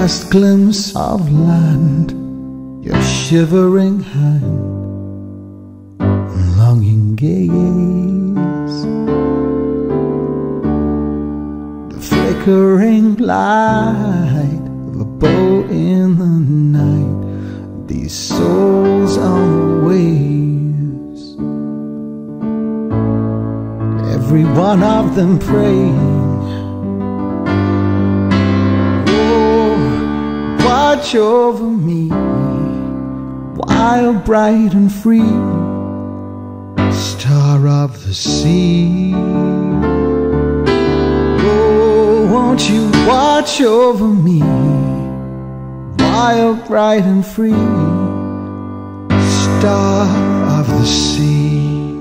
last glimpse of land, your shivering hand, longing gaze, the flickering light of a bow in the night, these souls on the waves, every one of them praying, oh, watch over me, wild, bright and free, star of the sea. Oh, won't you watch over me, wild, bright and free, star of the sea.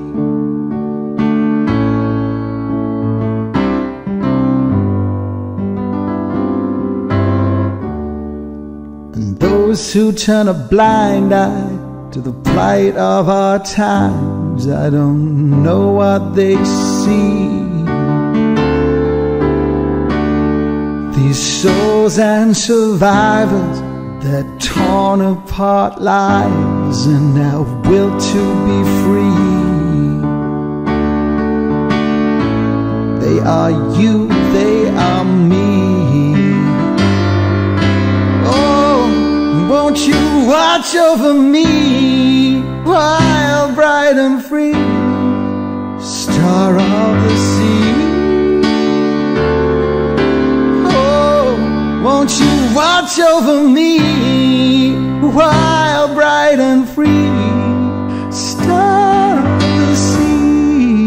And those who turn a blind eye to the plight of our times, I don't know what they see. These souls and survivors, their torn apart lives, and our will to be free. They are you, they are me. Oh, won't you watch over me, wild, bright and free, star of the sea. Won't you watch over me, wild, bright and free, star of the sea.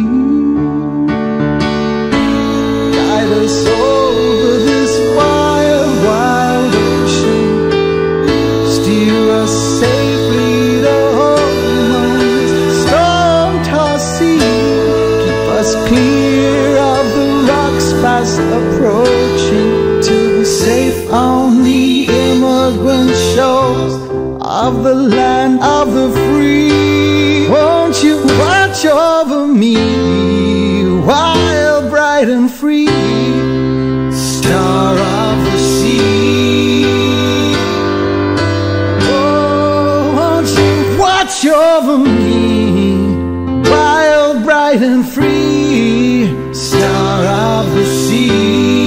Guide us over this wild, wild ocean, steer us safely to home on this storm-tossed sea. Keep us clear of the rocks fast approaching, safe on the immigrant shores of the land of the free. Won't you watch over me, wild, bright and free, star of the sea. Oh, won't you watch over me, wild, bright and free, star of the sea.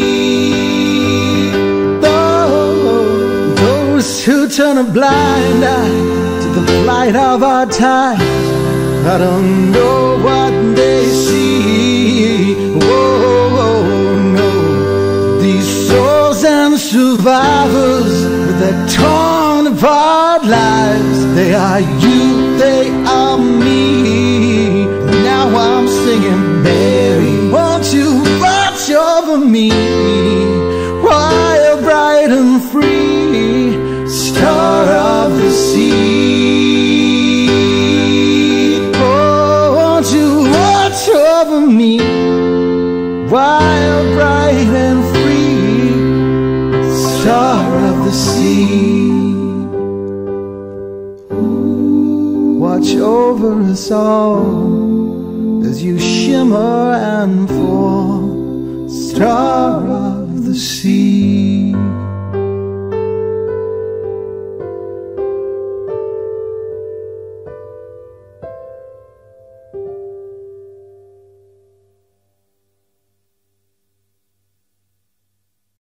Who turn a blind eye to the plight of our time, I don't know what they see. Oh, no, these souls and survivors with their torn apart lives, they are you, they are me. Now I'm singing, Mary, won't you watch over me, wild, bright and free, star of the sea. Oh, won't you watch over me, wild, bright and free, star of the sea. Watch over us all as you shimmer and fall, star of the sea.